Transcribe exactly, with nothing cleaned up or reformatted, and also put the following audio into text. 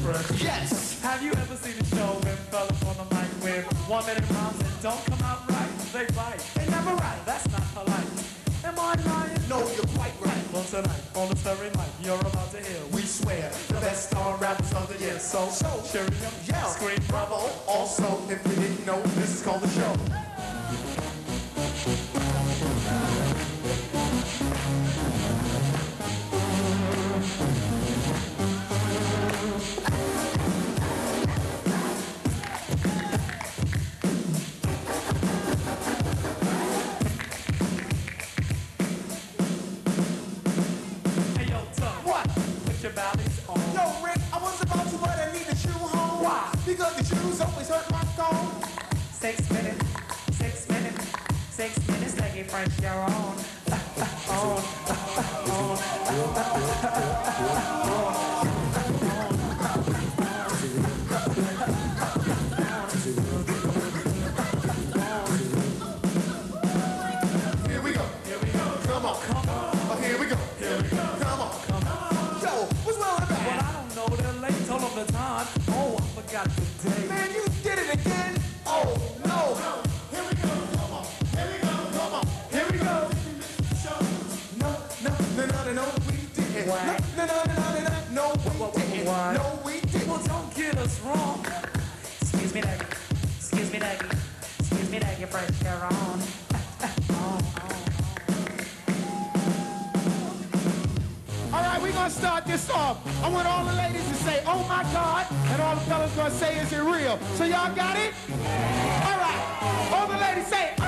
Fresh. Yes! Have you ever seen a show when fellas on the mic with one minute rhymes that don't come out right? They bite. They never right. That's not polite. Am I lying? No, you're quite right. Well, tonight, on the Stirring Mic, you're about to hear. We swear, the best star rappers of the year. So, So, cheerio, yeah, scream bravo. Also, if you didn't know, this is called the show. Hey, yo, Tom. What? Put your balance on. Yo, Rick, I was about to, but I need a shoe home. Why? Because the shoes always hurt my thumb. Six minutes, six minutes, six minutes, take it fresh, you're on. on, Here we go. Here we go. Come on. Come on. Oh, here we go. Here we go. Come on. Come on. Yo, what's wrong with Well, that? I don't know, they're late, told them the time. Oh, I forgot the day. Man, you did it again. Oh, no. Here we go. Come on. Here we go. Come on. Here we go. No, no, no, no, no, no, we didn't. What? No, no, no, no, no, no, no, we What, what, didn't. what? No, we didn't. Well, don't get us wrong. Excuse me, Daggy. Excuse me, Daggy. Excuse me, Daggy, fresh, you're on. All right, we're gonna start this off. I want all the ladies to say, oh my God, and all the fellas gonna say, is it real? So y'all got it? All right, all the ladies say,